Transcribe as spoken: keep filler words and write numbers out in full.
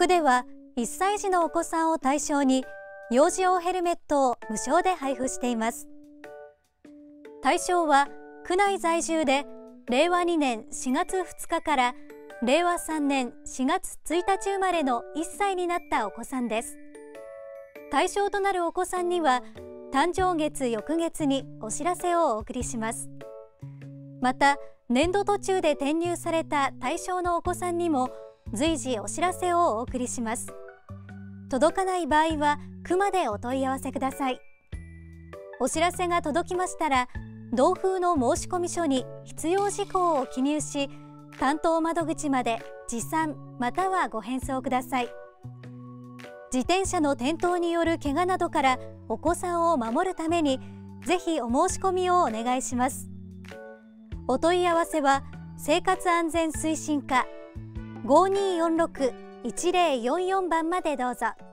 区ではいっさい児のお子さんを対象に幼児用ヘルメットを無償で配布しています。対象は区内在住でれいわにねんしがつふつかかられいわさんねんしがつついたち生まれのいっさいになったお子さんです。対象となるお子さんには誕生月翌月にお知らせをお送りします。また年度途中で転入された対象のお子さんにも随時お知らせをお送りします。届かない場合は区までお問い合わせください。お知らせが届きましたら同封の申込書に必要事項を記入し、担当窓口まで持参またはご返送ください。自転車の転倒による怪我などからお子さんを守るためにぜひお申し込みをお願いします。お問い合わせは生活安全推進課ごにーよんろくいちぜろよんよんばんまでどうぞ。